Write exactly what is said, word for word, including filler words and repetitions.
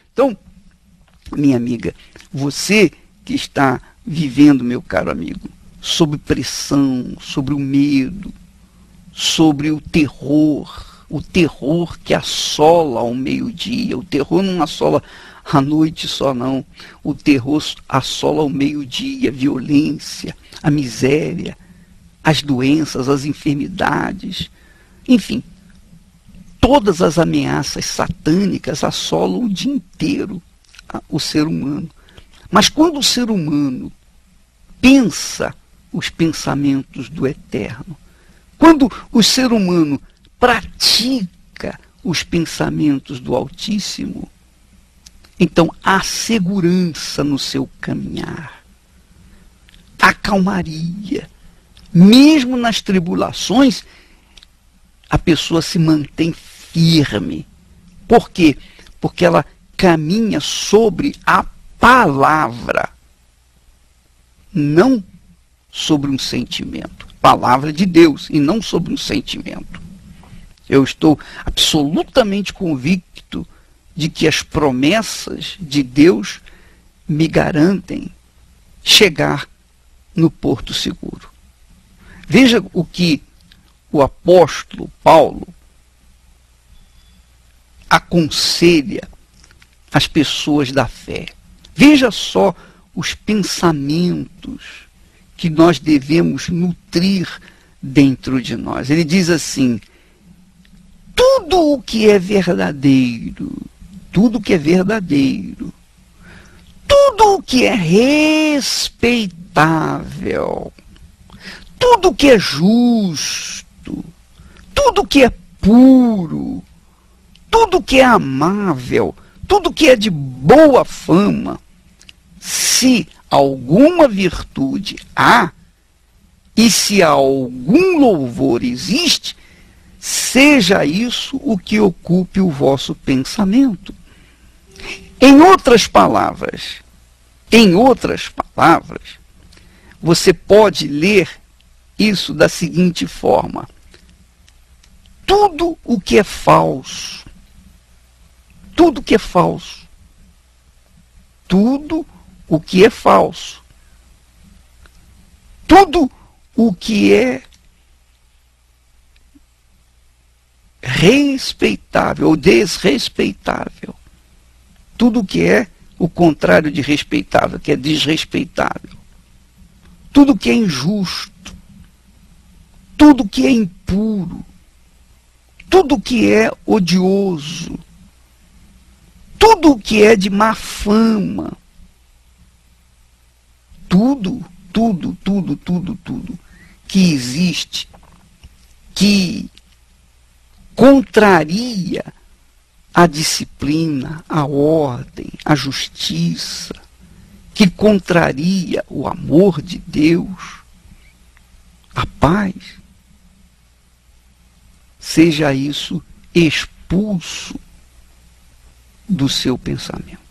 Então, minha amiga, você que está vivendo, meu caro amigo, sob pressão, sobre o medo, sobre o terror, o terror que assola ao meio-dia, o terror não assola à noite só não, o terror assola ao meio-dia, a violência, a miséria, as doenças, as enfermidades, enfim, todas as ameaças satânicas assolam o dia inteiro o ser humano. Mas quando o ser humano pensa os pensamentos do Eterno, quando o ser humano pratica os pensamentos do Altíssimo, então há segurança no seu caminhar, há calmaria. Mesmo nas tribulações, a pessoa se mantém firme. Por quê? Porque ela caminha sobre a palavra, não sobre um sentimento. Palavra de Deus e não sobre um sentimento. Eu estou absolutamente convicto de que as promessas de Deus me garantem chegar no porto seguro. Veja o que o apóstolo Paulo aconselha as pessoas da fé. Veja só os pensamentos que nós devemos nutrir dentro de nós. Ele diz assim: tudo o que é verdadeiro, tudo o que é verdadeiro, tudo o que é respeitável, tudo o que é justo, tudo o que é puro, tudo o que é amável, tudo que é de boa fama, se alguma virtude há, e se algum louvor existe, seja isso o que ocupe o vosso pensamento. Em outras palavras, em outras palavras, você pode ler isso da seguinte forma: tudo o que é falso, tudo que é falso, tudo o que é falso, tudo o que é respeitável ou desrespeitável, tudo o que é o contrário de respeitável, que é desrespeitável, tudo que é injusto, tudo que é impuro, tudo que é odioso, tudo que é de má fama, tudo, tudo, tudo, tudo, tudo que existe, que contraria a disciplina, a ordem, a justiça, que contraria o amor de Deus, a paz, seja isso expulso do seu pensamento.